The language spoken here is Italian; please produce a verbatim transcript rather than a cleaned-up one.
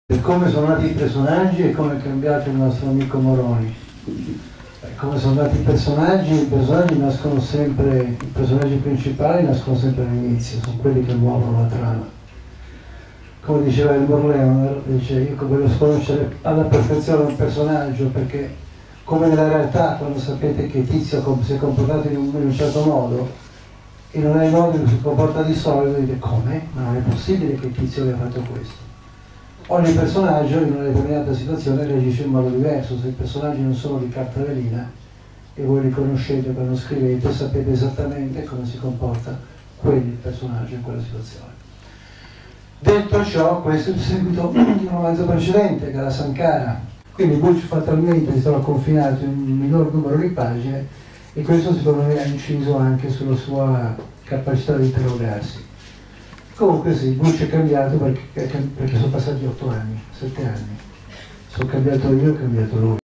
Come sono nati i personaggi e come è cambiato il nostro amico Moroni. Eh, come sono nati i personaggi? I personaggi nascono sempre, i personaggi principali nascono sempre all'inizio, sono quelli che muovono la trama. Come diceva il Morleone, dice, io voglio conoscere alla perfezione un personaggio perché come nella realtà quando sapete che Tizio si è comportato in un, in un certo modo e non è il modo in cui si comporta di solito, dite come? Ma non è possibile che Tizio abbia fatto questo. Ogni personaggio in una determinata situazione reagisce in modo diverso. Se i personaggi non sono di carta velina e voi li conoscete quando scrivete, sapete esattamente come si comporta quel personaggio in quella situazione. Detto ciò, questo è il seguito di un romanzo precedente che era Sankara. Quindi Butch fatalmente si trova confinato in un minor numero di pagine e questo secondo me ha inciso anche sulla sua capacità di interrogarsi. Comunque sì, Butch è cambiato perché, perché sono passati otto anni, sette anni. Sono cambiato io e ho cambiato lui.